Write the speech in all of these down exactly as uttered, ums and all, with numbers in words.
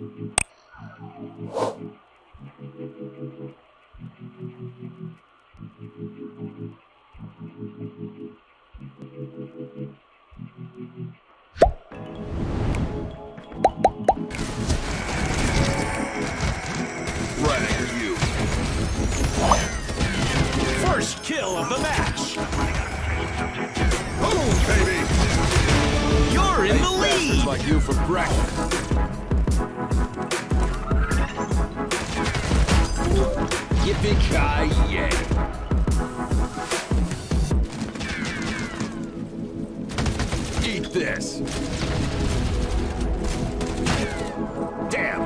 First kill of the match! Boom, baby! You're in the lead! Like you for breakfast. Yippee-ki-yay! Eat this! Damn!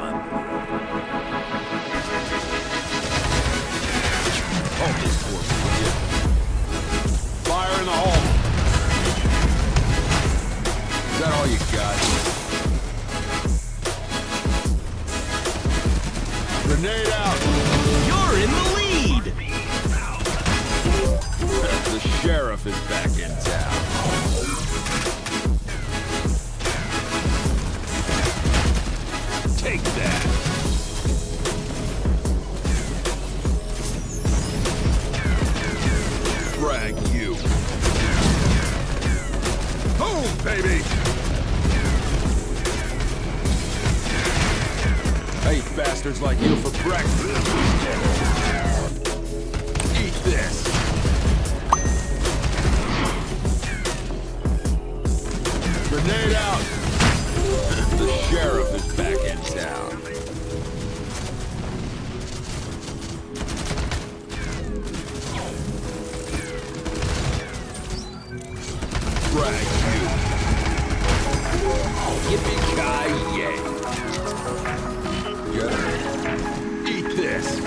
Hold this for me, will you? Fire in the hole! Is that all you got? Grenade out! You're in the lead! The sheriff is back in town. Take that! Frag you! Boom, baby! I eat bastards like you for breakfast. Eat this. Grenade out. The sheriff is back in town. Frag you. Yippee-ki-yay. Eat this!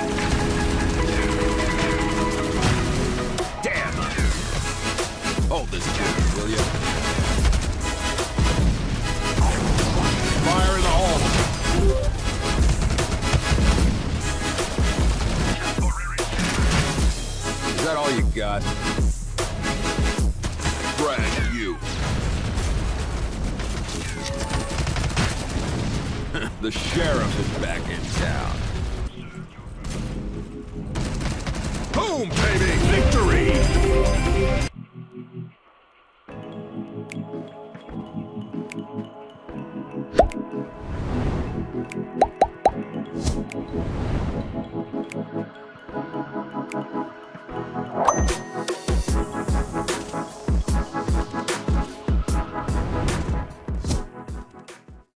Damn! Hold this kid, will you? Fire in the hole! Is that all you got? Frag you! The sheriff is back in town. Boom, baby! Victory!